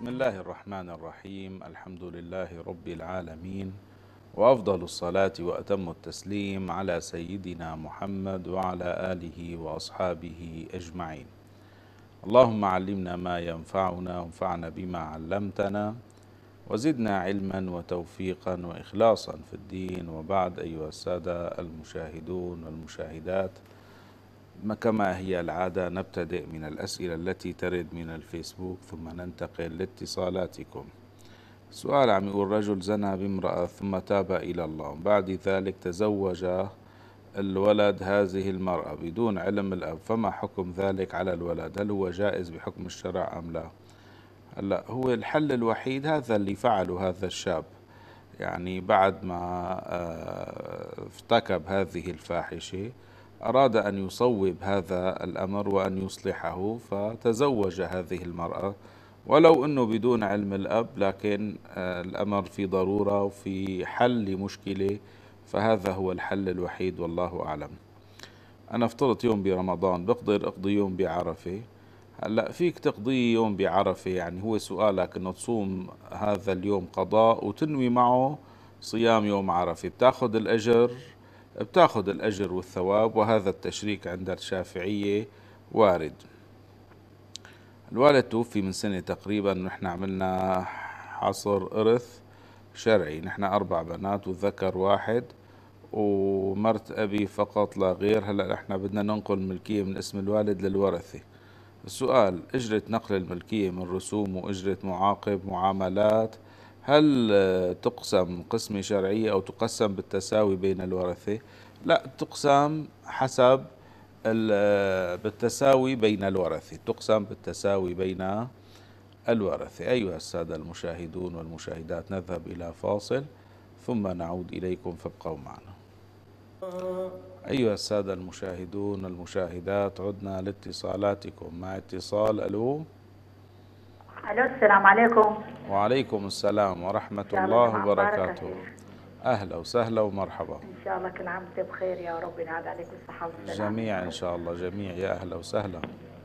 بسم الله الرحمن الرحيم. الحمد لله رب العالمين، وأفضل الصلاة وأتم التسليم على سيدنا محمد وعلى آله وأصحابه أجمعين. اللهم علمنا ما ينفعنا وانفعنا بما علمتنا وزدنا علما وتوفيقا وإخلاصا في الدين. وبعد، أيها السادة المشاهدون والمشاهدات، كما هي العادة نبتدئ من الأسئلة التي ترد من الفيسبوك ثم ننتقل لاتصالاتكم. سؤال عم يقول: رجل زنى بامرأة ثم تاب إلى الله، بعد ذلك تزوج الولد هذه المرأة بدون علم الأب، فما حكم ذلك على الولد؟ هل هو جائز بحكم الشرع أم لا؟ هلا هو الحل الوحيد هذا اللي فعله هذا الشاب، يعني بعد ما ارتكب هذه الفاحشة أراد أن يصوب هذا الأمر وأن يصلحه، فتزوج هذه المرأة ولو أنه بدون علم الأب، لكن الأمر في ضرورة وفي حل لمشكلة، فهذا هو الحل الوحيد والله أعلم. أنا افترضت يوم برمضان بقدر أقضي يوم بعرفة. هلا فيك تقضي يوم بعرفة، يعني هو سؤالك أنه تصوم هذا اليوم قضاء وتنوي معه صيام يوم عرفة، بتاخذ الأجر والثواب، وهذا التشريك عند الشافعية وارد. الوالد توفي من سنة تقريبا، نحن عملنا حصر إرث شرعي، نحن 4 بنات وذكر واحد ومرت أبي فقط لا غير. هلأ نحن بدنا ننقل الملكية من اسم الوالد للورثة. السؤال: أجرة نقل الملكية من رسوم وأجرة معاقب معاملات، هل تقسم قسمة شرعية أو تقسم بالتساوي بين الورثة؟ لا، تقسم حسب بالتساوي بين الورثة، تقسم بالتساوي بين الورثة. أيها السادة المشاهدون والمشاهدات، نذهب إلى فاصل ثم نعود إليكم، فابقوا معنا. أيها السادة المشاهدون والمشاهدات، عدنا لاتصالاتكم. مع اتصال. ألو. الو، السلام عليكم. وعليكم السلام ورحمة الله وبركاته. أهلا وسهلا ومرحبا. إن شاء الله كل عام وأنت بخير، يا رب ينعاد عليك بالصحة والسلامة. جميع إن شاء الله، جميع. يا أهلا وسهلا.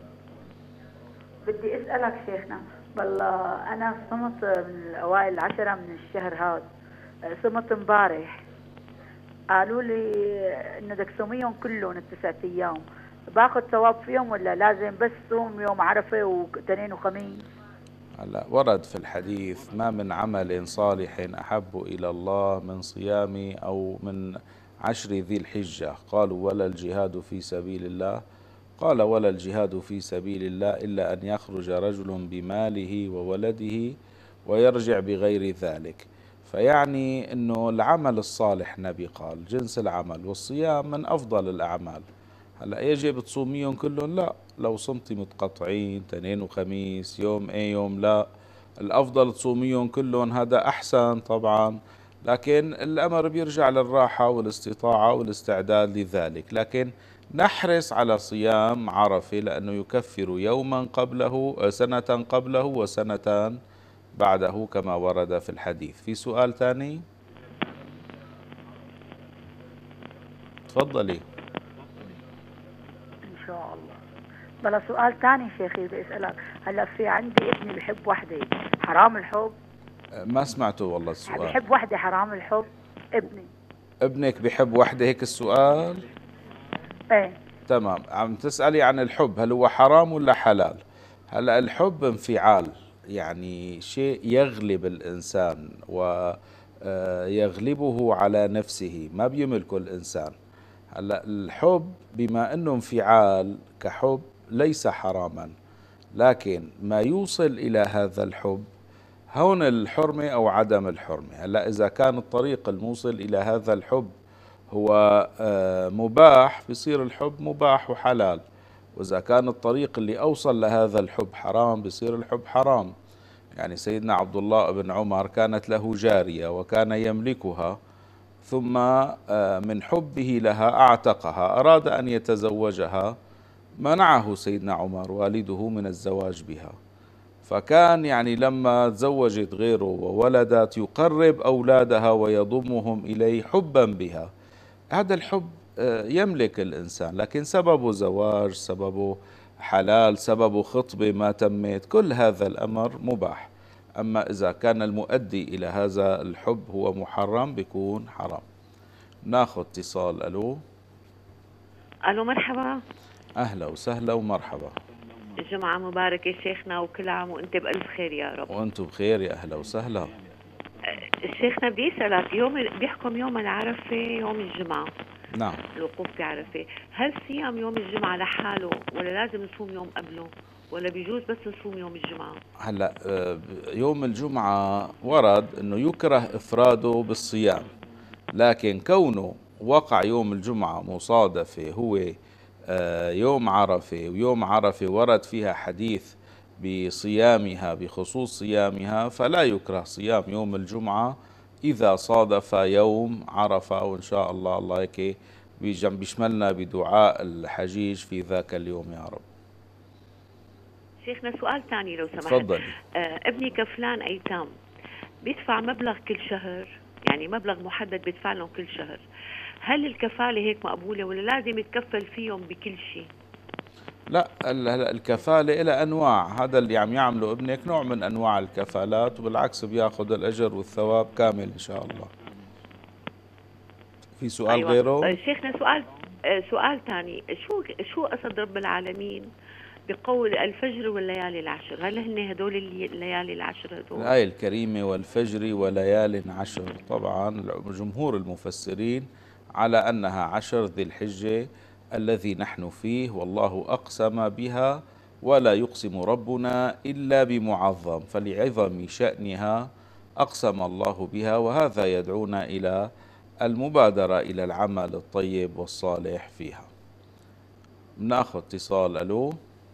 بدي أسألك شيخنا، والله أنا صمت من أوائل العشرة من الشهر هذا، صمت امبارح، قالوا لي إنه بدك تصوميهم كلهم ال9 أيام، باخذ ثواب فيهم ولا لازم بس صوم يوم عرفة واثنين وخميس؟ هلا ورد في الحديث: ما من عمل صالح أحب إلى الله من صيام أو من 10 ذي الحجة. قالوا: ولا الجهاد في سبيل الله؟ قال: ولا الجهاد في سبيل الله إلا أن يخرج رجل بماله وولده ويرجع بغير ذلك. فيعني أنه العمل الصالح، نبي قال جنس العمل، والصيام من أفضل الأعمال. هلا يجب تصوميهم كلهم؟ لا، لو صمتي متقطعين تنين وخميس، يوم ايه يوم لا، الأفضل تصوميهم كلهم، هذا أحسن طبعا، لكن الأمر بيرجع للراحة والاستطاعة والاستعداد لذلك. لكن نحرص على صيام عرفة لأنه يكفر يوما قبله، سنة قبله وسنتان بعده كما ورد في الحديث. في سؤال ثاني؟ تفضلي. إن شاء الله. بلا سؤال ثاني شيخي بدي أسألك، هلا في عندي ابني بحب وحدة، حرام الحب؟ ما سمعته والله السؤال. بحب وحدة، حرام الحب ابني؟ ابنك بحب وحدة، هيك السؤال؟ ايه تمام. عم تسألي عن الحب، هل هو حرام ولا حلال؟ هلا الحب انفعال، يعني شيء يغلب الإنسان ويغلبه على نفسه، ما بيملكه الإنسان. هلا الحب بما أنه انفعال كحب ليس حراما، لكن ما يوصل إلى هذا الحب هون الحرمة أو عدم الحرمة. هلا إذا كان الطريق الموصل إلى هذا الحب هو مباح، بصير الحب مباح وحلال، وإذا كان الطريق اللي أوصل لهذا الحب حرام، بصير الحب حرام. يعني سيدنا عبد الله بن عمر كانت له جارية وكان يملكها، ثم من حبه لها أعتقها، أراد أن يتزوجها، منعه سيدنا عمر والده من الزواج بها. فكان يعني لما تزوجت غيره وولدت يقرب أولادها ويضمهم إليه حبا بها. هذا الحب يملك الإنسان، لكن سببه زواج، سببه حلال، سببه خطبة ما تمت، كل هذا الأمر مباح. أما إذا كان المؤدي إلى هذا الحب هو محرم بيكون حرام. ناخذ اتصال. ألو. الو مرحبا. أهلا وسهلا ومرحبا. الجمعة مباركة شيخنا، وكل عام وانت بألف خير يا رب. وأنتم بخير، يا أهلا وسهلا. شيخنا بدي اسألك، بيحكم يوم العرفة يوم الجمعة. نعم. الوقوف بعرفة، هل صيام يوم الجمعة لحاله ولا لازم نصوم يوم قبله، ولا بيجوز بس نصوم يوم الجمعة؟ هلا يوم الجمعة ورد أنه يكره إفراده بالصيام، لكن كونه وقع يوم الجمعة مصادفة هو يوم عرفة، ويوم عرفة ورد فيها حديث بصيامها بخصوص صيامها، فلا يكره صيام يوم الجمعة إذا صادف يوم عرفة. وإن شاء الله الله هيك بيشملنا بدعاء الحجيج في ذاك اليوم يا رب. شيخنا سؤال ثاني لو سمحت. تفضل. ابني كفلان أيتام، بيدفع مبلغ كل شهر، يعني مبلغ محدد بيدفع لهم كل شهر، هل الكفالة هيك مقبولة ولا لازم يتكفل فيهم بكل شيء؟ لا، الكفالة إلى أنواع، هذا اللي عم يعمله ابنك نوع من أنواع الكفالات، وبالعكس بياخذ الأجر والثواب كامل إن شاء الله. في سؤال أيوة. غيره؟ شيخنا سؤال ثاني، شو قصد رب العالمين بقول الفجر والليالي العشر؟ هل هن هدول الليالي العشر هدول؟ الآية الكريمة والفجر وليال عشر، طبعا جمهور المفسرين على أنها عشر ذي الحجة الذي نحن فيه، والله أقسم بها ولا يقسم ربنا إلا بمعظم، فلعظم شأنها أقسم الله بها، وهذا يدعونا إلى المبادرة إلى العمل الطيب والصالح فيها. ناخذ اتصال. ألو.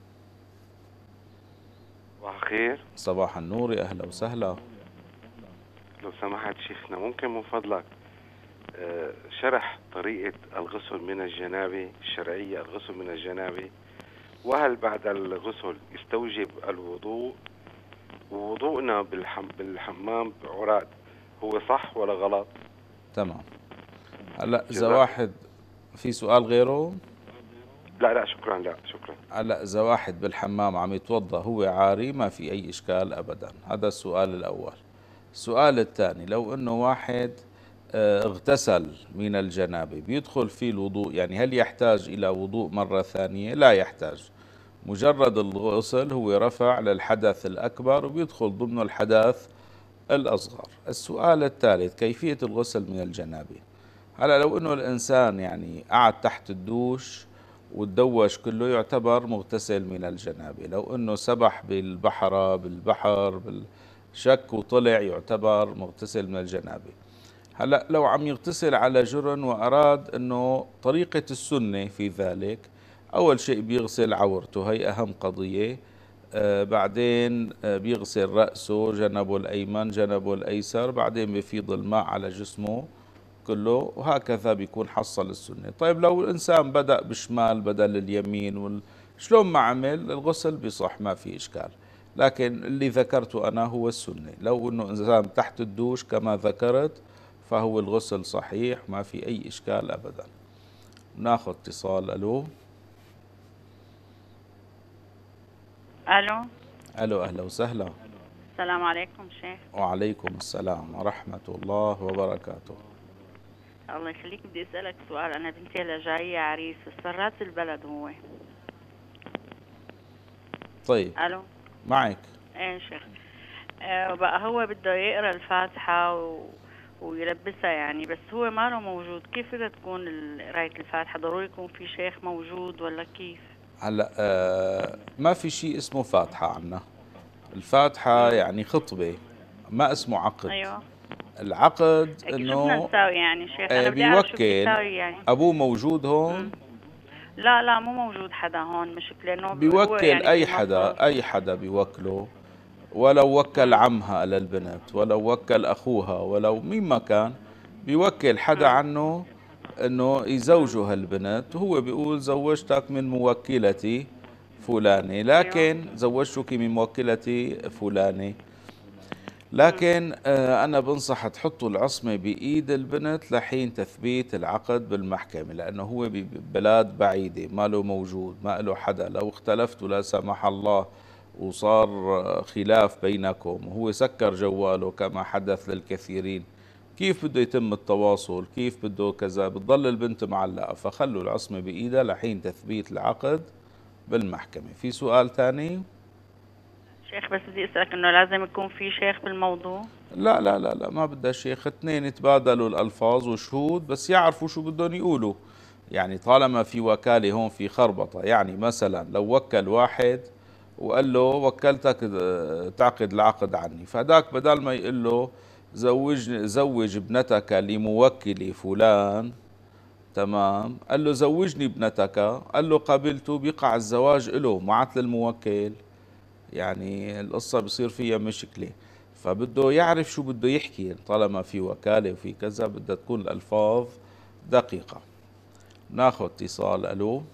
صباح الخير. صباح النور، يا أهلا وسهلا. لو سمحت شيخنا، ممكن من فضلك شرح طريقة الغسل من الجنابة الشرعية، الغسل من الجنابة، وهل بعد الغسل يستوجب الوضوء، ووضوءنا بالحمام بعراد هو صح ولا غلط؟ تمام. هلا إذا واحد في سؤال غيره؟ لا شكرا، لا شكرا. هلا إذا واحد بالحمام عم يتوضأ هو عاري ما في أي إشكال أبدا، هذا السؤال الأول. السؤال الثاني، لو إنه واحد اغتسل من الجنابة بيدخل فيه الوضوء، يعني هل يحتاج إلى وضوء مرة ثانية؟ لا يحتاج، مجرد الغسل هو رفع للحدث الأكبر وبيدخل ضمن الحدث الأصغر. السؤال الثالث، كيفية الغسل من الجنابة. هلا لو إنه الإنسان يعني قعد تحت الدوش والدوش كله يعتبر مغتسل من الجنابة، لو إنه سبح بالبحر بالشك وطلع يعتبر مغتسل من الجنابة. هلا لو عم يغتسل على جرن وأراد إنه طريقة السنة في ذلك، أول شيء بيغسل عورته، هي أهم قضية. بعدين بيغسل رأسه، جنبه الأيمن جنبه الأيسر، بعدين بيفيض الماء على جسمه كله، وهكذا بيكون حصل السنة. طيب لو الإنسان بدأ بشمال بدل اليمين شلون ما عمل الغسل بصح، ما في إشكال، لكن اللي ذكرته أنا هو السنة. لو إنه إنسان تحت الدوش كما ذكرت فهو الغسل صحيح، ما في أي إشكال أبدا. ناخذ اتصال. ألو. الو. ألو، أهلا وسهلا. السلام عليكم شيخ. وعليكم السلام ورحمة الله وبركاته. الله يخليك، بدي اسالك سؤال. انا بنتي هلا جايه عريس، سرات البلد هو. طيب. الو. معك. ايه شيخ. بقى هو بده يقرا الفاتحه ويلبسها يعني، بس هو ما له موجود، كيف بدها تكون قرايه الفاتحه؟ ضروري يكون في شيخ موجود ولا كيف؟ هلا ما في شيء اسمه فاتحة عنا. الفاتحة يعني خطبة، ما اسمه عقد. ايوه. العقد شو انه بدنا نساوي يعني شيخ؟ انا بدي اعرف شو بدي بيوكل. اساوي يعني. ابوه موجود هون؟ لا مو موجود حدا هون، مشكلة انه بيوكل يعني اي حدا، اي حدا بيوكله، ولو وكل عمها للبنت، ولو وكل اخوها، ولو مين ما كان بيوكل حدا عنه انه يزوجه هالبنت، وهو بيقول زوجتك من موكلتي فلانة، لكن زوجتك من موكلتي فلانة، لكن أنا بنصح تحطوا العصمة بإيد البنت لحين تثبيت العقد بالمحكمة، لأنه هو ببلاد بعيدة ما له موجود، ما له حدا، لو اختلفتوا لا سمح الله وصار خلاف بينكم وهو سكر جواله كما حدث للكثيرين، كيف بده يتم التواصل؟ كيف بده كذا؟ بتضل البنت معلقة، فخلوا العصمة بإيدها لحين تثبيت العقد بالمحكمة. في سؤال ثاني؟ شيخ بس بدي اسالك انه لازم يكون في شيخ بالموضوع؟ لا لا لا لا، ما بدها شيخ، اثنين يتبادلوا الألفاظ وشهود بس يعرفوا شو بدهم يقولوا. يعني طالما في وكالة هون في خربطة، يعني مثلا لو وكل واحد وقال له وكلتك تعقد العقد عني، فهداك بدل ما يقول له زوج ابنتك لموكلي فلان، تمام، قال له زوجني ابنتك، قال له قبلته، بيقع الزواج له معت للموكل. يعني القصة بصير فيها مشكلة، فبده يعرف شو بده يحكي. طالما في وكالة وفي كذا بدها تكون الألفاظ دقيقة. ناخذ اتصال. ألو.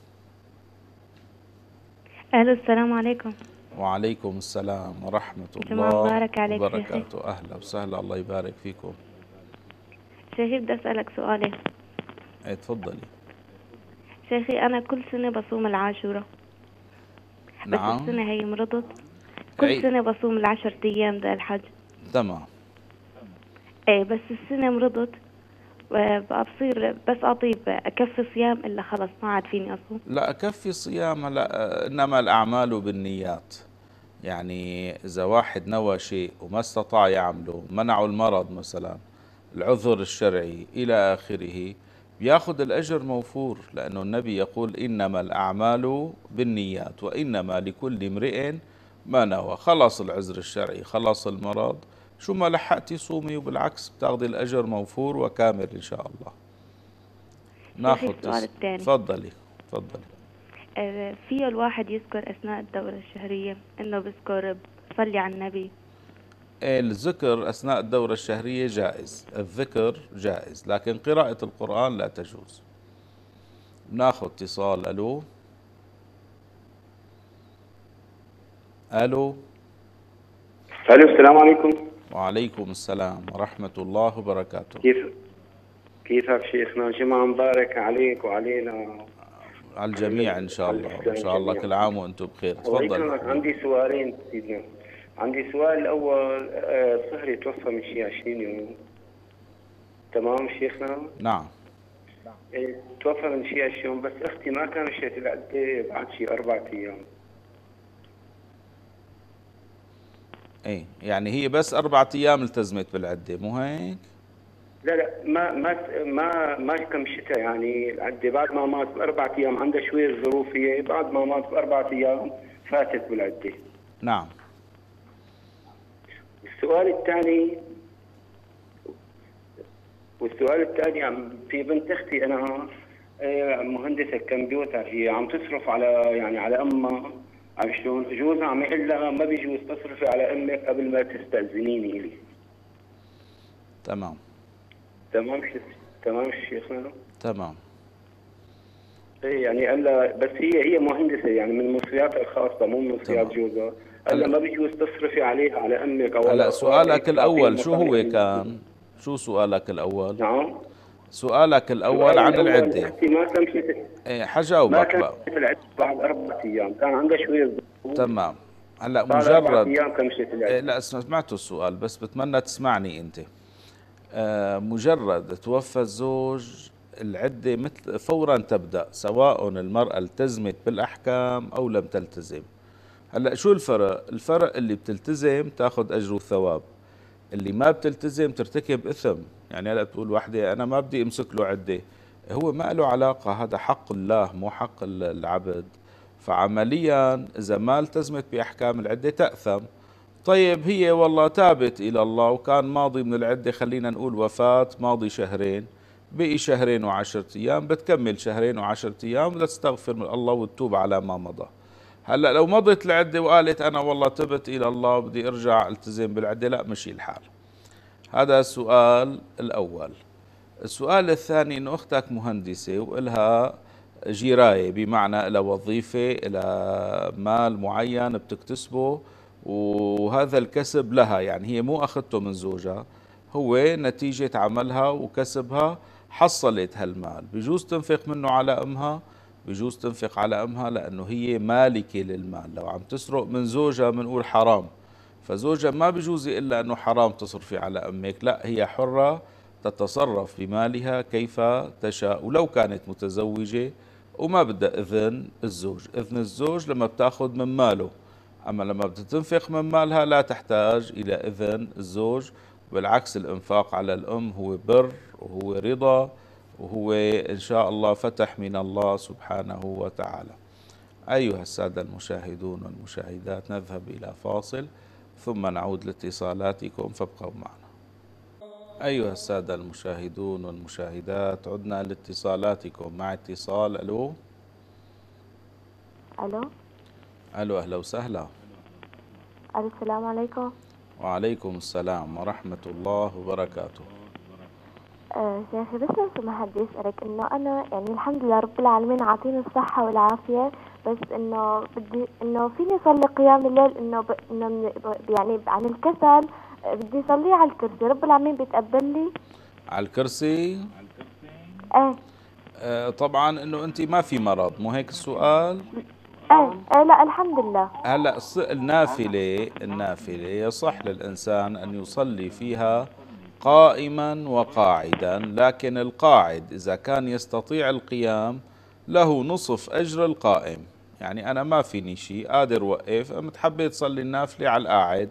الو، السلام عليكم. وعليكم السلام ورحمة جماعة الله مبارك عليك شيخي. وبركاته. أهلا وسهلا، الله يبارك فيكم. شيخي بدي أسألك سؤالين. ايه تفضلي. شيخي أنا كل سنة بصوم العاشورة، بس نعم. السنة هي مرضت. كل سنة بصوم ال10 أيام ذا الحج. تمام. ايه بس السنة مرضت، بقى بصير بس أطيب أكفي صيام إلا خلص ما عاد فيني أصوم. لا كفي صيام. هلا إنما الأعمال بالنيات. يعني إذا واحد نوى شيء وما استطاع يعمله، منعه المرض مثلا، العذر الشرعي إلى آخره، بياخذ الأجر موفور، لأنه النبي يقول إنما الأعمال بالنيات وإنما لكل امرئ ما نوى. خلص العذر الشرعي، خلص المرض، شو ما لحقتي صومي، وبالعكس بتاخذي الأجر موفور وكامل إن شاء الله. ناخذ السؤال الثاني. تفضلي تفضلي. فيه الواحد يذكر أثناء الدورة الشهرية إنه بذكر صلي على النبي؟ الذكر أثناء الدورة الشهرية جائز، الذكر جائز، لكن قراءة القرآن لا تجوز. ناخذ اتصال. ألو. ألو. الو، السلام عليكم. وعليكم السلام ورحمة الله وبركاته. كيفك شيخنا؟ جمعة مبارك عليك وعلينا، على الجميع إن شاء الله، وإن شاء الله كل عام وأنتم بخير. تفضل. عندي سؤالين سيدنا. عندي السؤال الأول، صهري توفى من شي 20 يوم، تمام شيخنا؟ نعم. توفى من شي 20 يوم، بس أختي ما كانت مشيت العدة بعد شي 4 أيام. ايه يعني هي بس 4 أيام التزمت بالعدة، مو هيك؟ لا ما كمشتها يعني العدة بعد ما مات ب4 أيام، عندها شوية ظروفية، بعد ما مات ب4 أيام فاتت بالعدة. نعم. والسؤال الثاني في بنت اختي انا مهندسه كمبيوتر، هي عم تصرف على امها، عم شلون جوزها عم يقول لها ما بيجوز تصرفي على امك قبل ما تستأذنيني الي. تمام شيخنا. تمام. ايه يعني قال لها، بس هي مهندسه يعني من مصرياتها الخاصه مو من مصريات جوزها، قال لها ما بيجوز تصرفي عليها على امك او هلا سؤالك الاول شو هو كان؟ شو سؤالك الاول؟ نعم. سؤالك الاول عن العده. ما كمشت. ايه حجاوبك بقى. ما كمشت العده بعد 4 ايام، كان عندها شويه ظروف. تمام. هلا بعد 4 مجرد ايام كمشت العده. إيه لا سمعتوا السؤال، بس بتمنى تسمعني انت. مجرد توفى الزوج العده مثل فورا تبدا، سواء المراه التزمت بالاحكام او لم تلتزم. هلا شو الفرق؟ الفرق اللي بتلتزم تاخذ اجر وثواب، اللي ما بتلتزم ترتكب اثم. يعني هلا بتقول وحده انا ما بدي امسك له عده، هو ما له علاقه، هذا حق الله مو حق العبد. فعمليا اذا ما التزمت باحكام العده تاثم. طيب هي والله تابت الى الله وكان ماضي من العده، خلينا نقول وفاه ماضي شهرين، بقي 2 و10 ايام، بتكمل 2 و10 ايام وتستغفر من الله وتتوب على ما مضى. هلا لو مضت العده وقالت انا والله تبت الى الله وبدي ارجع التزم بالعده، لا مشي الحال. هذا السؤال الاول. السؤال الثاني انه اختك مهندسه والها جرايه، بمعنى لها وظيفه، لها مال معين بتكتسبه، وهذا الكسب لها، يعني هي مو اخذته من زوجها، هو نتيجه عملها وكسبها حصلت هالمال، بجوز تنفق منه على امها، بجوز تنفق على أمها لأنه هي مالكة للمال. لو عم تسرق من زوجها بنقول حرام، فزوجها ما بجوز إلا أنه حرام تصرفي على أمك، لا، هي حرة تتصرف بمالها كيف تشاء. ولو كانت متزوجة وما بدها إذن الزوج، إذن الزوج لما بتاخذ من ماله، أما لما بتنفق من مالها لا تحتاج إلى إذن الزوج. بالعكس، الإنفاق على الأم هو بر وهو رضا وهو إن شاء الله فتح من الله سبحانه وتعالى. أيها السادة المشاهدون والمشاهدات، نذهب إلى فاصل ثم نعود لاتصالاتكم، فابقوا معنا. أيها السادة المشاهدون والمشاهدات، عدنا لاتصالاتكم. مع اتصال. ألو. الو. ألو، أهلا وسهلا. السلام عليكم. وعليكم السلام ورحمة الله وبركاته. شيخي، بس لو سمحت بدي اسالك انه انا يعني الحمد لله رب العالمين عاطيني الصحه والعافيه، بس انه بدي انه فيني اصلي قيام الليل، انه يعني عن الكسل بدي اصليه على الكرسي، رب العالمين بيتقبل لي؟ على الكرسي؟ ايه. طبعا انه انت ما في مرض، مو هيك السؤال؟ ايه لا الحمد لله. هلا النافلة يصح للإنسان أن يصلي فيها قائما وقاعدا، لكن القاعد إذا كان يستطيع القيام له نصف أجر القائم. يعني أنا ما فيني شيء قادر وقف، متحبي تصلي النافلة على القاعد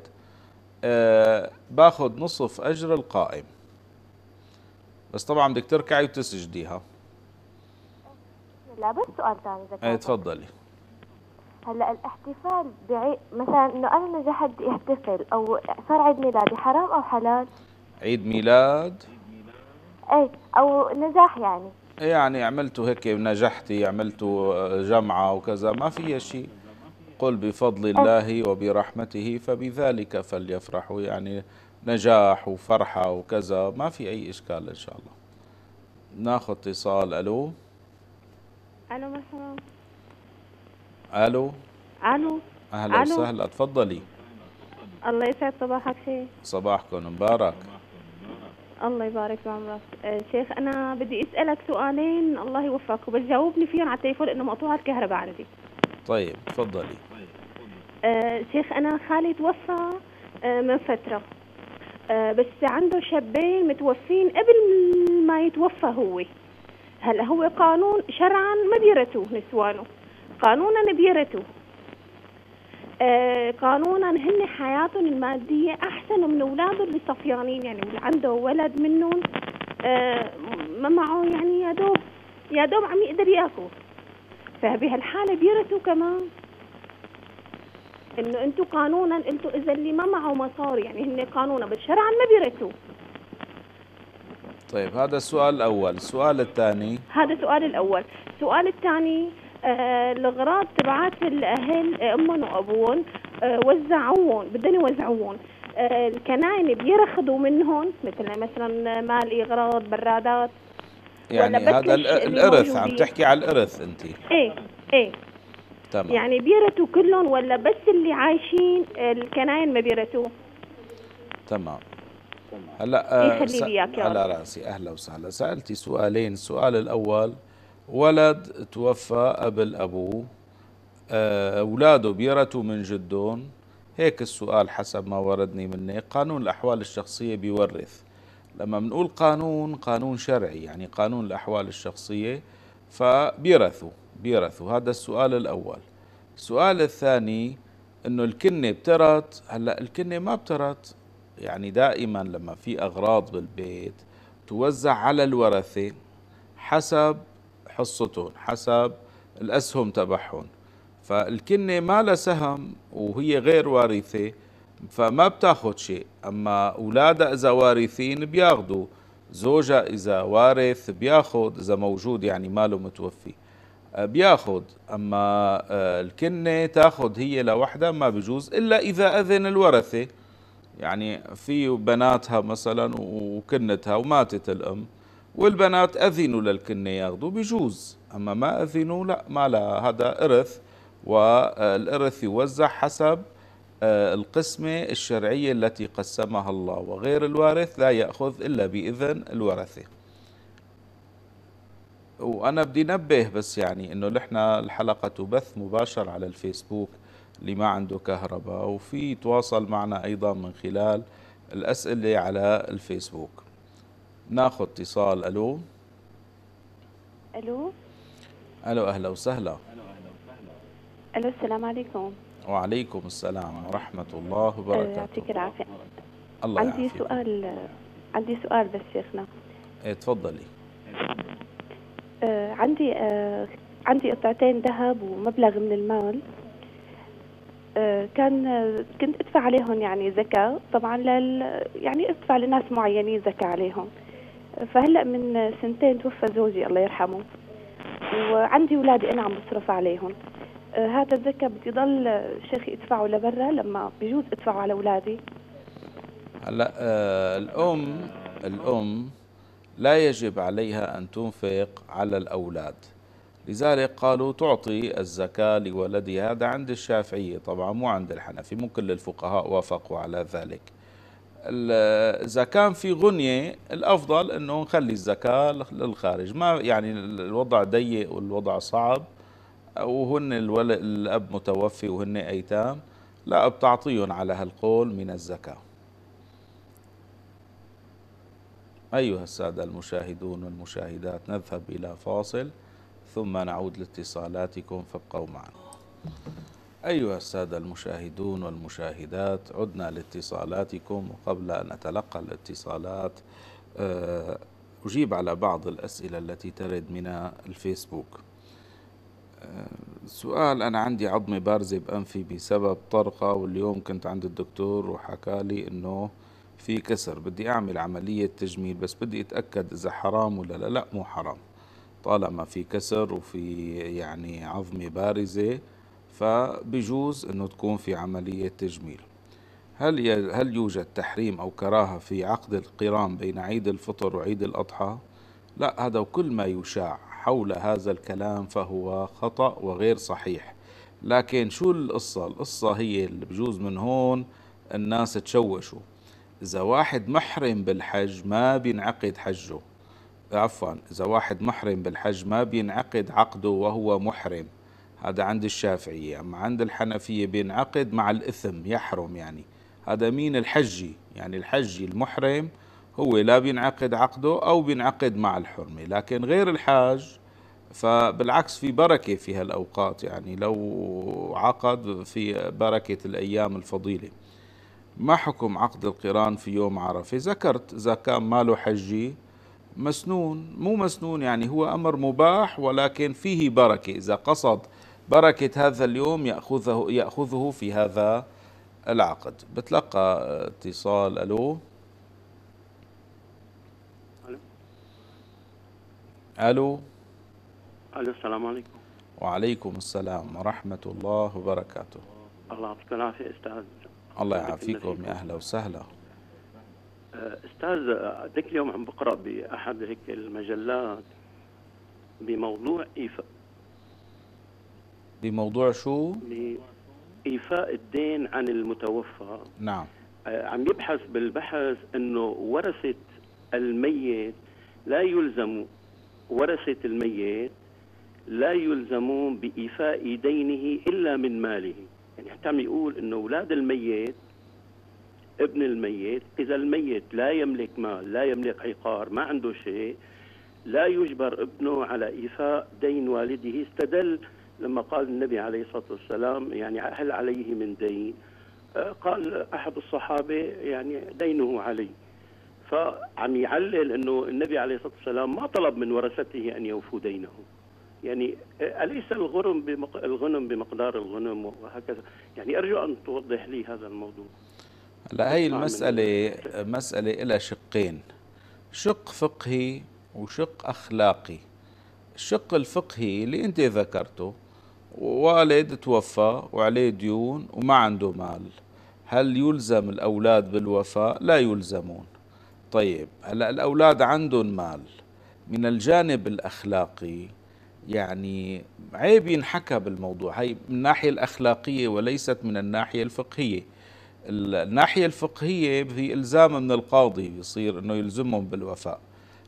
باخذ نصف أجر القائم، بس طبعا بدك تركعي وتسجديها. لا بس سؤال ثاني إذا تفضلي. هلا الاحتفال مثلا انه انا نجحت بدي احتفل او صار عيد ميلادي، حرام او حلال؟ عيد ميلاد؟ ايه، او نجاح يعني عملتوا هيك نجحتي، عملتوا جمعة وكذا، ما فيها شيء. قل بفضل الله وبرحمته فبذلك فليفرحوا، يعني نجاح وفرحة وكذا، ما في أي إشكال إن شاء الله. ناخذ اتصال. ألو. ألو مثلا. ألو. ألو. أهلا وسهلا، تفضلي. الله يسعد صباحك شيخ. صباحكم مبارك. الله يبارك بعمرك. شيخ أنا بدي أسألك سؤالين الله يوفقك، وبس جاوبني فيهم على التليفون لأنه مقطوعة الكهرباء عندي. طيب تفضلي. شيخ أنا خالي توفى من فترة، بس عنده شابين متوفين قبل ما يتوفى هو. هلا هو قانون شرعا ما بيرثوا نسوانه، قانونا بيرثوا. قانونا هن حياتهم المادية أحسن من أولاده اللي صفيانين، يعني اللي عنده ولد منهم ما معه، يعني يا دوب عم يقدر ياكل، فبهالحالة بيرثوا كمان. إنه أنتوا قانونا قلتوا إذا اللي ما معه مصاري، يعني هن قانونا بس شرعا ما بيرثوا. طيب هذا السؤال الأول. السؤال الثاني. هذا السؤال الأول. السؤال الثاني، الأغراض تبعات الأهل أمهم وأبوهم وزعوهم، بدهم يوزعوهم. الكناين بيرخضوا منهم مثلا مال إغراض برادات، يعني هذا الإرث، عم تحكي على الإرث أنت؟ إيه تمام. يعني بيرثوا كلهم ولا بس اللي عايشين الكناين ما بيرثوا؟ تمام. هلا على راسي، اهلا وسهلا. سالتي سؤالين. السؤال الاول، ولد توفى قبل ابوه، اولاده بيرثوا من جدهم، هيك السؤال حسب ما وردني مني. قانون الاحوال الشخصيه بيورث. لما بنقول قانون شرعي، يعني قانون الاحوال الشخصيه، بيرثوا. هذا السؤال الاول. السؤال الثاني، انه الكنه بترث. هلا الكنه ما بترث، يعني دائما لما في أغراض بالبيت توزع على الورثة حسب حصتهم، حسب الأسهم تبعهم. فالكنة ما لها سهم وهي غير وارثة، فما بتاخد شيء. أما أولادها إذا وارثين بياخدوا، زوجها إذا وارث بياخد، إذا موجود يعني ماله متوفي بياخد. أما الكنة تاخد هي لوحدها ما بجوز إلا إذا أذن الورثة. يعني في بناتها مثلا وكنتها وماتت الأم والبنات أذنوا للكنة ياخذوا بجوز، أما ما أذنوا لا، ما لها. هذا إرث، والإرث يوزع حسب القسمة الشرعية التي قسمها الله، وغير الوارث لا يأخذ إلا بإذن الورثة. وأنا بدي نبه بس يعني إنه نحن الحلقة تبث مباشر على الفيسبوك اللي ما عنده كهرباء، وفي يتواصل معنا أيضا من خلال الأسئلة على الفيسبوك. ناخذ اتصال. ألو. الو. ألو، أهلا وسهلا. الو، السلام عليكم. وعليكم السلام ورحمة الله وبركاته. يعطيك العافية. الله يعافيك. عندي سؤال بس شيخنا. ايه تفضلي. عندي قطعتين ذهب ومبلغ من المال. كنت ادفع عليهم يعني زكاة طبعا يعني ادفع لناس معينين زكاة عليهم. فهلا من سنتين توفى زوجي الله يرحمه، وعندي اولادي انا عم بصرف عليهم. هذا الزكاة بدي ضل شيخي ادفعه لبرا لما بيجوز ادفعه على اولادي؟ هلا الأم لا يجب عليها أن تنفق على الأولاد، لذلك قالوا تعطي الزكاة لولدها. هذا عند الشافعية طبعا، مو عند الحنفي، مو كل الفقهاء وافقوا على ذلك. إذا كان في غنية الأفضل أنه نخلي الزكاة للخارج، ما يعني الوضع ضيق والوضع صعب وهن الأب متوفي وهن أيتام، لا بتعطيهم على هالقول من الزكاة. أيها السادة المشاهدون والمشاهدات، نذهب إلى فاصل ثم نعود لاتصالاتكم، فابقوا معنا. أيها السادة المشاهدون والمشاهدات، عدنا لاتصالاتكم، وقبل أن أتلقى الاتصالات أجيب على بعض الأسئلة التي ترد من الفيسبوك. سؤال: أنا عندي عظمة بارزة بأنفي بسبب طرقة، واليوم كنت عند الدكتور وحكى لي إنه في كسر، بدي أعمل عملية تجميل بس بدي أتأكد إذا حرام ولا لا. لا، مو حرام، طالما في كسر وفي يعني عظمة بارزة فبجوز أنه تكون في عملية تجميل. هل يوجد تحريم أو كراهة في عقد القران بين عيد الفطر وعيد الأضحى؟ لا، هذا وكل ما يشاع حول هذا الكلام فهو خطأ وغير صحيح. لكن شو القصة؟ القصة هي اللي بجوز من هون الناس تشوشوا. إذا واحد محرم بالحج ما بينعقد حجه، عفوا، إذا واحد محرم بالحج ما بينعقد عقده وهو محرم، هذا عند الشافعية. أما عند الحنفية بينعقد مع الإثم، يحرم يعني. هذا مين؟ الحجي، يعني الحجي المحرم هو لا بينعقد عقده أو بينعقد مع الحرمة. لكن غير الحاج فبالعكس في بركة في هالأوقات، يعني لو عقد في بركة الأيام الفضيلة. ما حكم عقد القران في يوم عرفة؟ ذكرت إذا كان ماله حجي مسنون، مو مسنون يعني هو أمر مباح ولكن فيه بركة، إذا قصد بركة هذا اليوم يأخذه في هذا العقد. بتلقى اتصال. ألو. ألو. السلام عليكم. وعليكم السلام ورحمة الله وبركاته. الله يعطيك العافية أستاذ. الله يعافيكم، يا أهلا وسهلا. أستاذ، ذيك اليوم عم بقرأ بأحد هيك المجلات بموضوع بموضوع شو؟ إيفاء الدين عن المتوفى. نعم. عم يبحث بالبحث أنه ورثة الميت لا يلزم، ورثة الميت لا يلزمون بإيفاء دينه إلا من ماله. يعني حتى عم يقول أنه أولاد الميت، ابن الميت، إذا الميت لا يملك مال، لا يملك عقار، ما عنده شيء، لا يجبر ابنه على إيفاء دين والده. استدل لما قال النبي عليه الصلاة والسلام يعني هل عليه من دين؟ قال أحد الصحابة يعني دينه عليه. فعم يعلل أنه النبي عليه الصلاة والسلام ما طلب من ورثته أن يوفوا دينه. يعني أليس الغنم بمقدار الغنم وهكذا؟ يعني أرجو أن توضح لي هذا الموضوع. لا، هي المسألة مسألة إلى شقين، شق فقهي وشق أخلاقي. الشق الفقهي اللي أنت ذكرته، والد توفى وعليه ديون وما عنده مال، هل يلزم الأولاد بالوفاء؟ لا يلزمون. طيب هلا الأولاد عندهم مال، من الجانب الأخلاقي يعني عيب ينحكى بالموضوع، هي من الناحية الأخلاقية وليست من الناحية الفقهية. الناحية الفقهية في إلزام من القاضي، يصير أنه يلزمهم بالوفاء.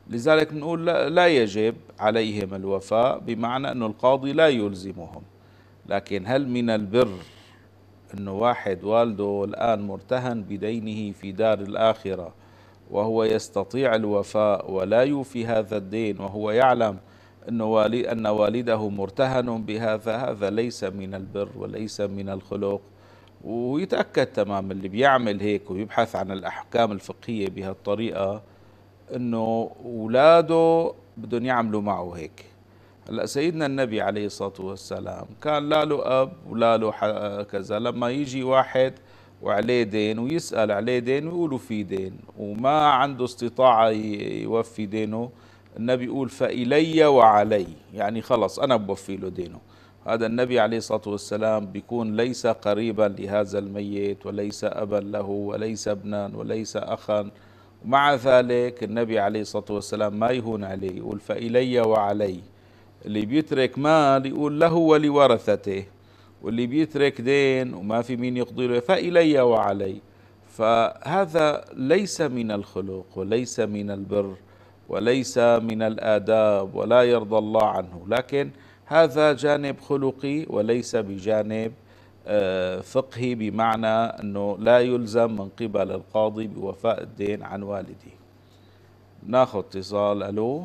لذلك نقول لا يجب عليهم الوفاء، بمعنى أنه القاضي لا يلزمهم. لكن هل من البر أنه واحد والده الآن مرتهن بدينه في دار الآخرة وهو يستطيع الوفاء ولا يوفي هذا الدين، وهو يعلم أن والده مرتهن بهذا؟ هذا ليس من البر وليس من الخلق. ويتأكد تماما اللي بيعمل هيك ويبحث عن الأحكام الفقهية بهالطريقة أنه أولاده بدهم يعملوا معه هيك. هلا سيدنا النبي عليه الصلاة والسلام كان لا له أب ولا له كذا، لما يجي واحد وعليه دين ويسأل عليه دين ويقولوا في دين وما عنده استطاعة يوفي دينه، النبي يقول فإلي وعلي، يعني خلص أنا بوفي له دينه. هذا النبي عليه الصلاة والسلام بيكون ليس قريبا لهذا الميت وليس أبا له وليس ابنا وليس أخا، ومع ذلك النبي عليه الصلاة والسلام ما يهون عليه، يقول فإلي وعلي. اللي بيترك مال يقول له ولورثته، واللي بيترك دين وما في مين يقضي له فإلي وعلي. فهذا ليس من الخلق وليس من البر وليس من الآداب ولا يرضى الله عنه، لكن هذا جانب خلقي وليس بجانب فقهي، بمعنى أنه لا يلزم من قبل القاضي بوفاء الدين عن والده. ناخذ اتصال. ألو.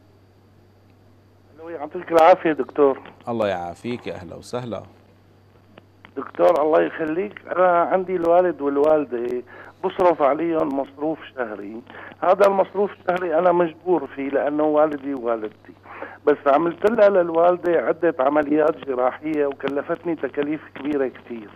ألو، يعطيك العافية دكتور. الله يعافيك، أهلا وسهلا دكتور الله يخليك. أنا عندي الوالد والوالدة بصرف عليهم مصروف شهري، هذا المصروف الشهري أنا مجبور فيه لأنه والدي ووالدتي، بس عملت لها للوالدة عدة عمليات جراحية وكلفتني تكاليف كبيرة كتير.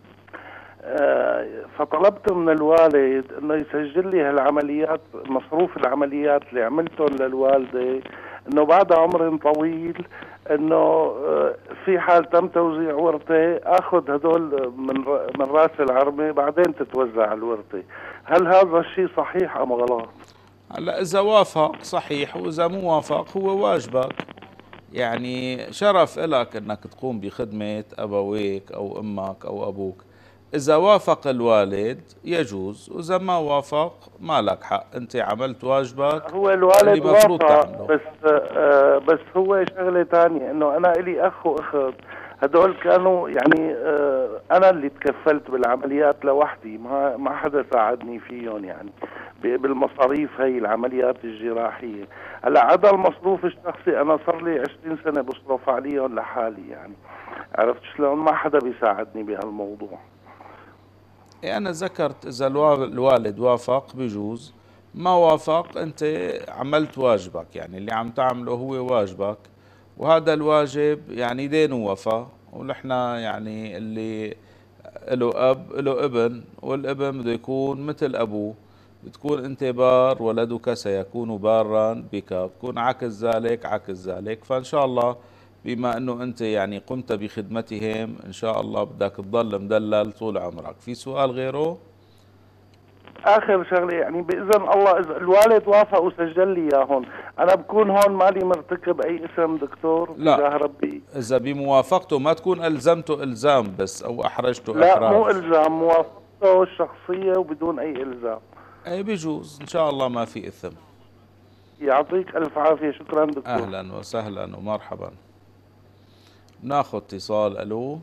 فطلبت من الوالد انه يسجل لي هالعمليات، مصروف العمليات اللي عملتهم للوالدة، انه بعد عمر طويل انه في حال تم توزيع ورثة اخذ هدول من راس العرمة بعدين تتوزع الورثة. هل هذا الشيء صحيح ام غلط؟ هلا اذا وافق صحيح، واذا مو وافق هو واجبك. يعني شرف لك انك تقوم بخدمة ابويك او امك او ابوك. إذا وافق الوالد يجوز، وإذا ما وافق ما لك حق، أنت عملت واجبك. هو الوالد وافق، بس هو شغلة ثانية، إنه أنا إلي أخ وأخت، هدول كانوا يعني أنا اللي تكفلت بالعمليات لوحدي، ما حدا ساعدني فيهم يعني بالمصاريف هي العمليات الجراحية. هلا عدا المصروف الشخصي أنا صار لي 20 سنة بصرف عليهم لحالي، يعني عرفت شلون؟ ما حدا بيساعدني بهالموضوع. أنا ذكرت إذا الوالد وافق بجوز، ما وافق أنت عملت واجبك، يعني اللي عم تعمله هو واجبك، وهذا الواجب يعني دين ووفاء. ونحن يعني اللي له أب له ابن، والابن بده يكون مثل أبوه، بتكون أنت بار ولدك سيكون بارا بك، بتكون عكس ذلك عكس ذلك. فإن شاء الله بما أنه أنت يعني قمت بخدمتهم إن شاء الله بدك تضل مدلل طول عمرك. في سؤال غيره؟ آخر شغلة، يعني بإذن الله إذا الوالد وافق وسجل لي إياهم، أنا بكون هون مالي مرتكب أي اسم دكتور؟ لا، ربي إذا بموافقته ما تكون ألزمته إلزام بس أو أحرجته لا إحراج. لا مو إلزام، موافقته الشخصية وبدون أي إلزام. أي بجوز إن شاء الله ما في إثم. يعطيك ألف عافية، شكرا دكتور. أهلا وسهلا ومرحبا. ناخذ اتصال. ألو.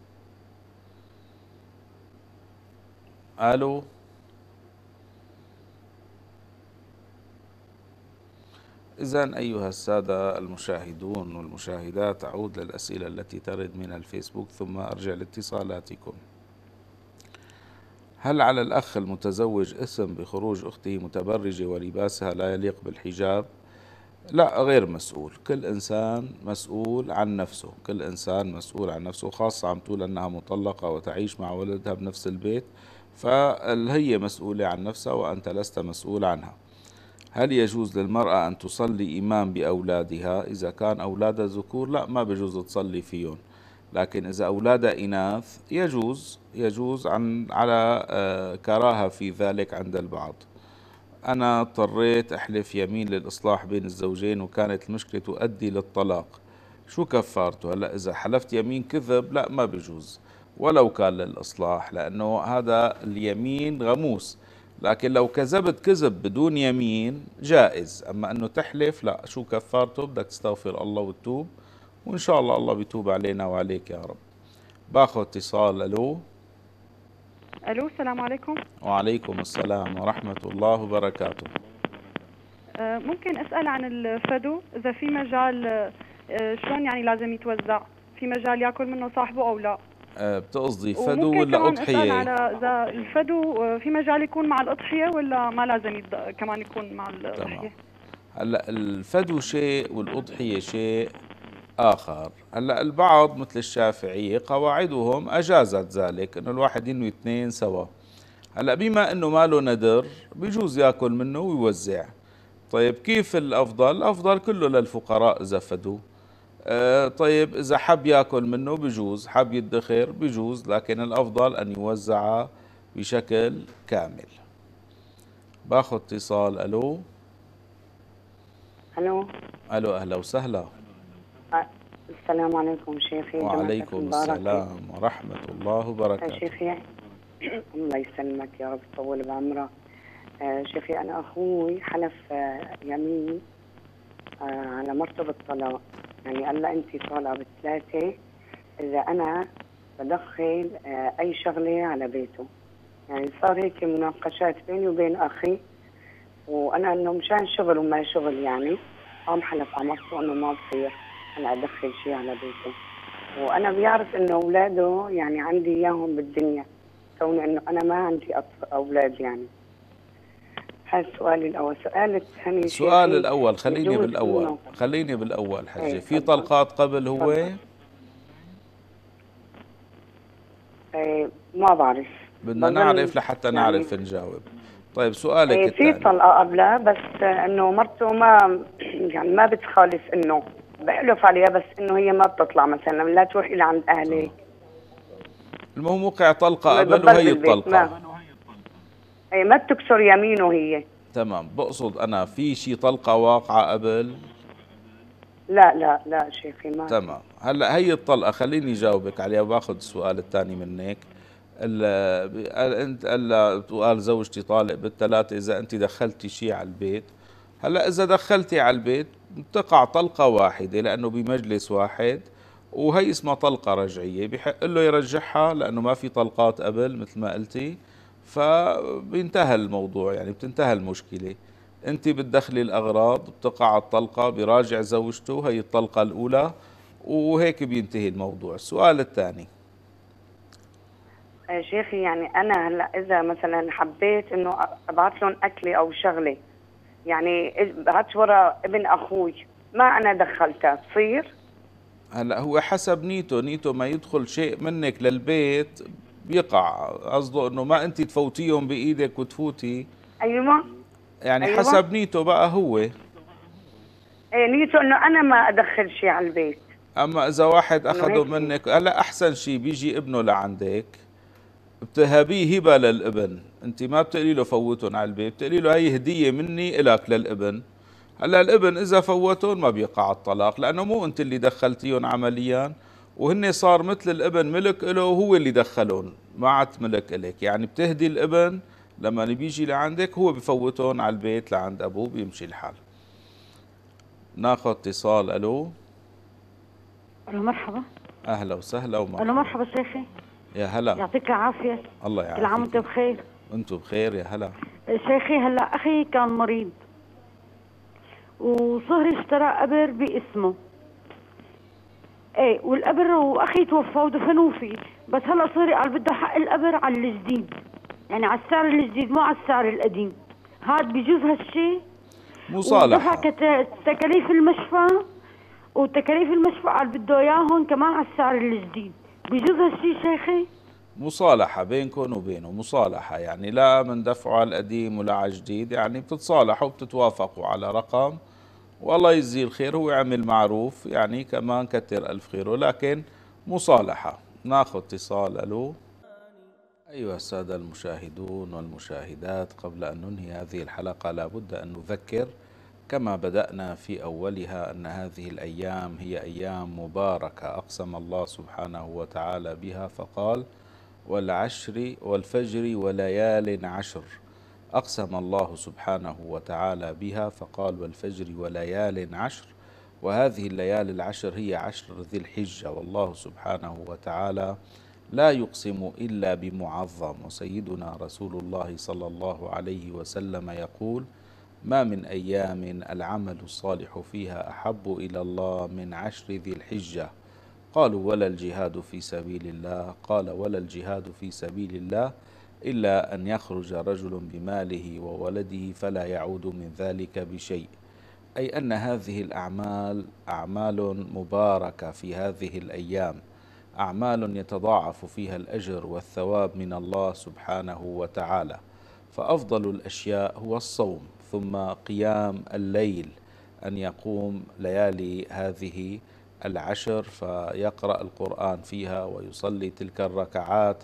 ألو. إذن أيها السادة المشاهدون والمشاهدات، أعود للأسئلة التي ترد من الفيسبوك ثم أرجع لاتصالاتكم. هل على الأخ المتزوج إثم بخروج أخته متبرجة ولباسها لا يليق بالحجاب؟ لا، غير مسؤول. كل إنسان مسؤول عن نفسه، كل إنسان مسؤول عن نفسه، خاصة عم تقول أنها مطلقة وتعيش مع ولدها بنفس البيت، فهي مسؤولة عن نفسها وأنت لست مسؤول عنها. هل يجوز للمرأة أن تصلي إمام بأولادها؟ إذا كان أولادها ذكور لا، ما بيجوز تصلي فيهم، لكن إذا أولادها إناث يجوز على كراهة في ذلك عند البعض. أنا اضطريت أحلف يمين للإصلاح بين الزوجين وكانت المشكلة تؤدي للطلاق، شو كفارته؟ هلا إذا حلفت يمين كذب لا، ما بيجوز ولو كان للإصلاح، لأنه هذا اليمين غموس، لكن لو كذبت كذب بدون يمين جائز، أما أنه تحلف لا. شو كفارته؟ بدك تستغفر الله وتتوب، وإن شاء الله الله بيتوب علينا وعليك يا رب. باخذ اتصال. ألو. الو، السلام عليكم. وعليكم السلام ورحمة الله وبركاته. ممكن اسال عن الفدو، اذا في مجال شلون يعني لازم يتوزع؟ في مجال ياكل منه صاحبه او لا؟ بتقصدي فدو ولا اضحيه؟ اسال على اذا الفدو في مجال يكون مع الاضحيه ولا ما لازم كمان يكون مع الاضحيه؟ هلا الفدو شيء والاضحيه شيء آخر. هلا البعض مثل الشافعية قواعدهم أجازت ذلك، إنه الواحد ينوي اثنين سوا. هلا بما إنه ما له ندر بيجوز ياكل منه ويوزع. طيب كيف الأفضل؟ الأفضل كله للفقراء إذا فدوا. طيب إذا حب ياكل منه بيجوز، حب يدخر بيجوز، لكن الأفضل أن يوزع بشكل كامل. باخذ اتصال. ألو. ألو. ألو، أهلا وسهلا. السلام عليكم شيخي. وعليكم السلام ورحمة الله وبركاته. شيخي الله يسلمك يا رب، يطول بعمرك. شيخي أنا أخوي حلف يمين على مرته بالطلاق، يعني قال لها أنت طالقة بالثلاثة إذا أنا بدخل أي شغلة على بيته. يعني صار هيك مناقشات بيني وبين أخي، وأنا إنه مشان شغل وما شغل يعني قام حلف على مرته إنه ما بصير أنا أدخل شيء على بيته، وأنا بيعرف إنه أولاده يعني عندي إياهم بالدنيا، كوني إنه أنا ما عندي أولاد يعني. هذا سؤالي الأول. سؤال الثاني، السؤال الأول خليني بالأول حجة. في طلقات قبل هو؟ ما بعرف، بدنا نعرف لحتى نعرف نجاوب. طيب سؤالك الثاني. في طلقة قبلها بس إنه مرته ما يعني ما بتخالف، إنه بحلف عليها بس إنه هي ما بتطلع مثلا لا تروح إلى عند أهلي. المهم وقع طلقة قبل وهي الطلقة ما بتكسر يمينه هي. تمام. بقصد أنا في شي طلقة واقعة قبل؟ لا لا لا شيخي ما. تمام. هلا هي الطلقة خليني جاوبك عليها وباخذ السؤال الثاني منك. انت قال زوجتي طالق بالثلاثة إذا أنت دخلتي شيء على البيت. هلا إذا دخلتي على البيت بتقع طلقة واحدة لأنه بمجلس واحد، وهي اسمها طلقة رجعية، بحق له يرجعها لأنه ما في طلقات قبل مثل ما قلتي، فبينتهى الموضوع، يعني بتنتهى المشكلة. أنت بتدخلي الأغراض، بتقع الطلقة، بيراجع زوجته، هي الطلقة الأولى، وهيك بينتهي الموضوع. السؤال الثاني. شيخي يعني أنا هلا إذا مثلا حبيت إنه أبعث لهم أكلة أو شغلة، يعني بعت ورا ابن أخوي ما أنا دخلتها تصير؟ هلا هو حسب نيته ما يدخل شيء منك للبيت بيقع. قصده إنه ما أنت تفوتيهم بإيدك وتفوتي. أيوة. يعني أيوة. حسب نيته بقى هو. نيته إنه أنا ما أدخل شيء على البيت. أما إذا واحد أخذوا منك، هلا أحسن شيء بيجي ابنه لعندك بتهبيه هبة للابن، انت ما بتقولي له فوتهم على البيت، بتقولي له هي هدية مني إلك للابن. هلا الابن إذا فوتهم ما بيقع الطلاق، لأنه مو أنت اللي دخلتيهم عمليا، وهن صار مثل الابن ملك له وهو اللي دخلهم، ما عاد ملك إلك. يعني بتهدي الابن لما بيجي لعندك، هو بفوتهم على البيت لعند أبوه، بيمشي الحال. ناخذ اتصال. ألو. ألو مرحبا. أهلا وسهلا ومرحبا. ألو مرحبا شيخي. يا هلا. يعطيك العافية. الله يعافيك. كل عام وانت بخير. وانتم بخير. يا هلا. شيخي هلا أخي كان مريض وصهري اشترى قبر باسمه، ايه، والقبر واخي توفى ودفنوه فيه، بس هلا صهري قال بده حق القبر على الجديد، يعني على السعر الجديد مو على السعر القديم. هاد بيجوز هالشيء؟ مصالحة. ودفع تكاليف المشفى، وتكاليف المشفى قال بده اياهم كمان على السعر الجديد، بيجوز هالشيء شيخي؟ مصالحة بينكم وبينه، مصالحة يعني لا من دفعه على القديم ولا على الجديد، يعني بتتصالحوا وبتتوافقوا على رقم، والله يجزيه الخير، هو عمل معروف يعني، كمان كتر ألف خيره، لكن مصالحة. ناخذ اتصال. ألو. أيها السادة المشاهدون والمشاهدات، قبل أن ننهي هذه الحلقة لابد أن نذكر كما بدأنا في أولها أن هذه الأيام هي أيام مباركة أقسم الله سبحانه وتعالى بها فقال: والعشر والفجر وليال عشر. أقسم الله سبحانه وتعالى بها فقال والفجر وليال عشر، وهذه الليالي العشر هي عشر ذي الحجة، والله سبحانه وتعالى لا يقسم إلا بمعظم. وسيدنا رسول الله صلى الله عليه وسلم يقول ما من أيام العمل الصالح فيها أحب إلى الله من عشر ذي الحجة. قالوا ولا الجهاد في سبيل الله؟ قال ولا الجهاد في سبيل الله إلا أن يخرج رجل بماله وولده فلا يعود من ذلك بشيء، أي أن هذه الأعمال أعمال مباركة في هذه الأيام، أعمال يتضاعف فيها الأجر والثواب من الله سبحانه وتعالى. فأفضل الأشياء هو الصوم، ثم قيام الليل، أن يقوم ليالي هذه العشر فيقرأ القرآن فيها ويصلي تلك الركعات،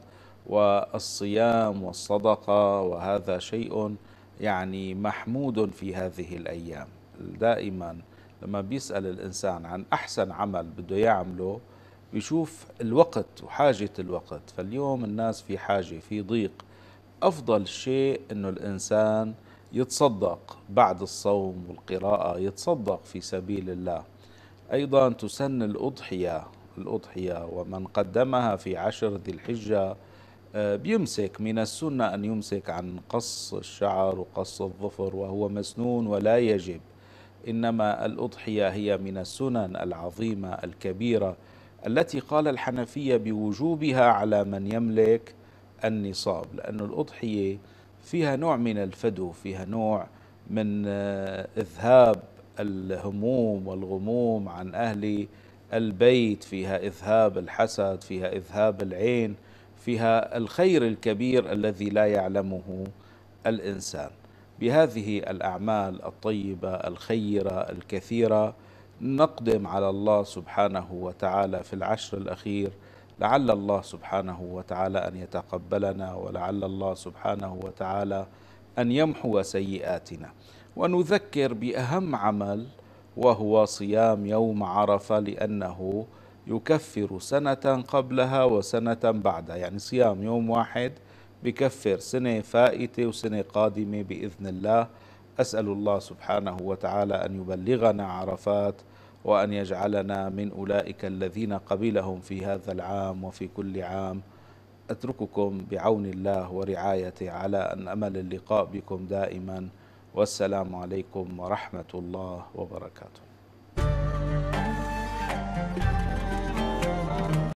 والصيام والصدقة، وهذا شيء يعني محمود في هذه الأيام. دائما لما بيسأل الإنسان عن أحسن عمل بده يعمله بيشوف الوقت وحاجة الوقت، فاليوم الناس في حاجة، في ضيق. أفضل شيء أنه الإنسان يتصدق بعد الصوم والقراءة، يتصدق في سبيل الله. أيضا تسن الأضحية، ومن قدمها في عشر ذي الحجة بيمسك، من السنة أن يمسك عن قص الشعر وقص الظفر، وهو مسنون ولا يجب، إنما الأضحية هي من السنن العظيمة الكبيرة التي قال الحنفية بوجوبها على من يملك النصاب، لأن الأضحية فيها نوع من الفدو، فيها نوع من إذهاب الهموم والغموم عن أهل البيت، فيها إذهاب الحسد، فيها إذهاب العين، فيها الخير الكبير الذي لا يعلمه الإنسان. بهذه الأعمال الطيبة الخيرة الكثيرة نقدم على الله سبحانه وتعالى في العشر الأخير، لعل الله سبحانه وتعالى أن يتقبلنا، ولعل الله سبحانه وتعالى أن يمحو سيئاتنا. ونذكر بأهم عمل وهو صيام يوم عرفة، لأنه يكفر سنة قبلها وسنة بعدها، يعني صيام يوم واحد بكفر سنة فائتة وسنة قادمة بإذن الله. أسأل الله سبحانه وتعالى أن يبلغنا عرفات، وأن يجعلنا من أولئك الذين قبلهم في هذا العام وفي كل عام. أترككم بعون الله ورعايته على أن أمل اللقاء بكم دائما، والسلام عليكم ورحمة الله وبركاته.